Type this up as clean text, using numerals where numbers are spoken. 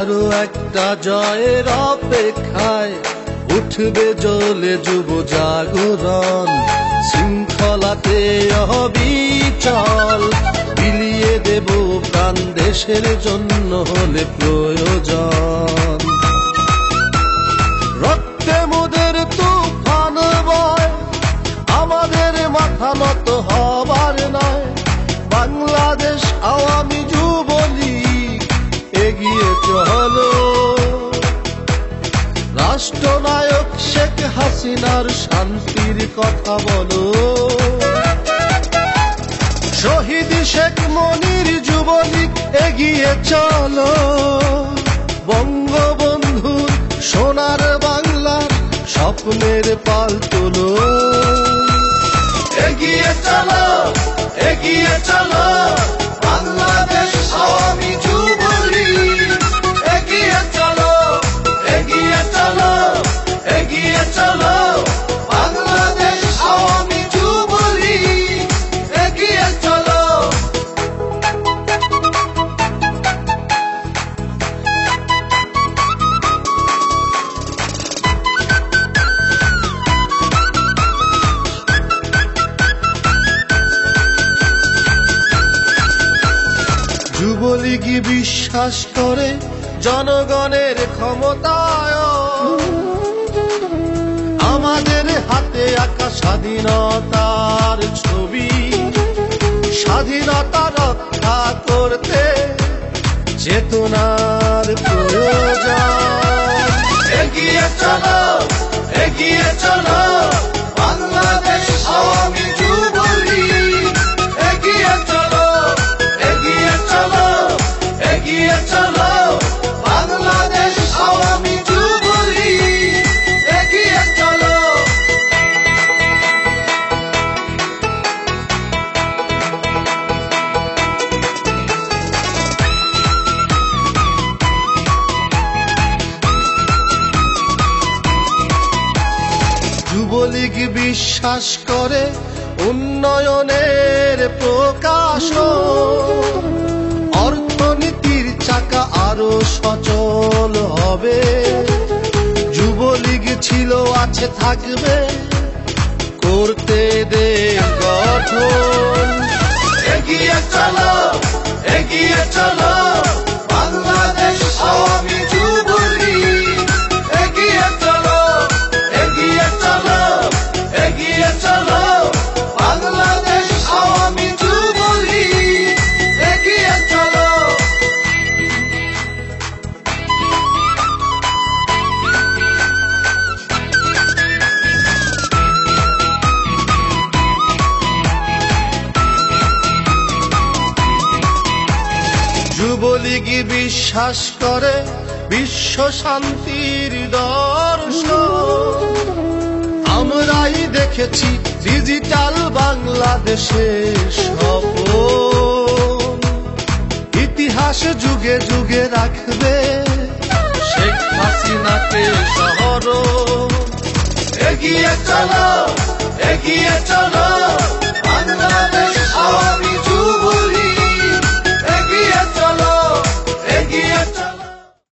আরো একটা জয়ের অপেক্ষায় উঠবে জ্বলে যুব জাগরণ। শৃঙ্খলাতে অবিচল বিলিয়ে দেব প্রাণ দেশের জন্য হলে প্রয়োজন। রক্তে মোদের তুফান বয়, আমাদের মাথা নত হবার নয়। বাংলাদেশ আওয়ামী যুবলীগ এগিয়ে চলো, রাষ্ট্রনায়ক শেখ হাসিনার শান্তির কথা বলো। শহীদ শেখ মনির যুবলীগ এগিয়ে চলো, বঙ্গবন্ধুর সোনার বাংলার স্বপ্নের পাল তোলো। এগিয়ে চলো, এগিয়ে চলো, বাংলাদেশ আওয়ামী যুবলীগ এগিয়ে চলো, এগিয়ে চলো, এগিয়ে চলো, বাংলাদেশ আওয়ামী যুবলীগ এগিয়ে চলো। যুবলীগ বিশ্বাস করে জনগণের ক্ষমতায়, আমাদের হাতে আঁকা স্বাধীনতার ছবি। স্বাধীনতা রক্ষা করতে চেতনার প্রয়োজন। এগিয়ে চলো, এগিয়ে চলো, বাংলাদেশ আওয়ামী যুবলীগ এগিয়ে চলো, এগিয়ে চলো, এগিয়ে চলো, বাংলাদেশ আওয়ামী যুবলীগ এগিয়ে চলো। যুবলীগ বিশ্বাস করে উন্নয়নের প্রকাশ, অর্থনীতির চাকা আরো সচল হবে। যুবলীগ ছিল, আছে, থাকবে, করতে দে গঠন। এগিয়ে চলো, এগিয়ে চলো, বাংলাদেশ আওয়ামী যুবলীগ এগিয়ে চলো, এগিয়ে চলো, এগিয়ে চলো, বাংলাদেশ আওয়ামী যুবলীগ এগিয়ে চলো। যুবলীগ বিশ্বাস করে বিশ্ব শান্তির দর্শন। আমরাই দেখেছি ডিজিটাল বাংলাদেশের স্বপ্ন। ইতিহাস যুগে যুগে রাখবে শেখ হাসিনাকে স্মরণ। এগিয়ে চলো,